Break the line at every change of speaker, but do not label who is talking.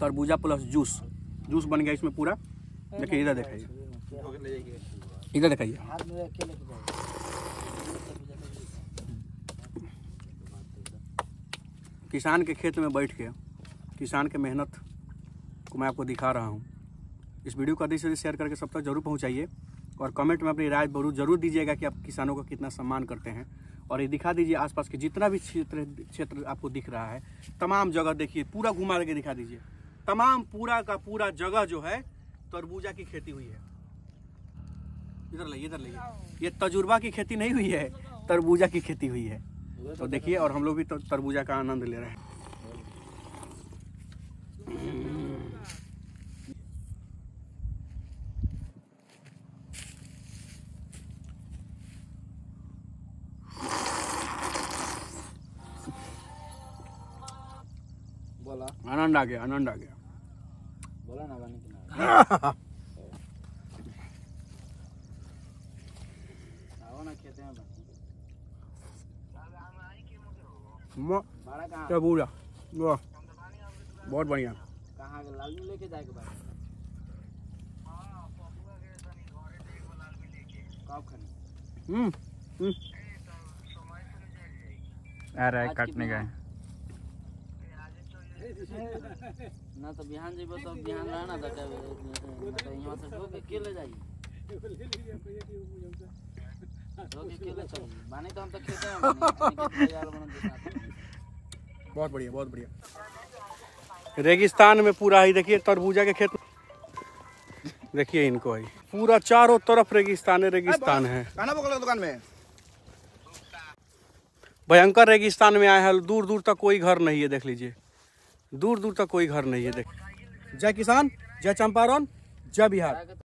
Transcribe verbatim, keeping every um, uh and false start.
तरबूजा plus juice juice बन गया इसमें पूरा। देखिए इधर दिखाइए, इधर दिखाइए। किसान के खेत में बैठ के किसान के मेहनत को मैं आपको दिखा रहा हूँ। इस वीडियो को अधिक से अधिक शेयर करके सब तक जरूर पहुँचाइए और कमेंट में अपनी राय जरूर जरूर दीजिएगा कि आप किसानों का कितना सम्मान करते हैं। और ये दिखा दीजिए आसपास के जितना भी क्षेत्र क्षेत्र आपको दिख रहा है, तमाम जगह देखिए, पूरा घुमा के दिखा दीजिए। तमाम पूरा का पूरा जगह जो है तरबूजा की खेती हुई है। इधर लाइए, इधर लाइए। ये तजुर्बा की खेती नहीं हुई है, तरबूजा की खेती हुई है। तो देखिए, और हम लोग भी तरबूजा का आनंद ले रहे हैं।
बोला
आनंद आ गया, आनंद आ गया।
बोला ना बनी कि ना खेते हैं
तरबूजा बहुत बढ़िया।
कहाँ के लाल में लेके जाए के बाद कब खाने?
हम्म हम्म
अरे काटने गए
ना तो बिहान जेबो तो बिहान रहना था मतलब यहाँ से ढो के केले जाइए ढो के केले चाहिए माने तो हम तो खेते हैं यार बना।
बहुत बढ़िया, बहुत बढ़िया। रेगिस्तान में पूरा ही देखिए तरबूजा के खेत, देखिए इनको ही पूरा चारों तरफ रेगिस्तान रेगिस्तान है।
दुकान में
भयंकर रेगिस्तान में आए हैं, दूर दूर तक कोई घर नहीं है। देख लीजिए, दूर दूर तक कोई घर नहीं है। देख, जय किसान, जय चंपारण, जय बिहार।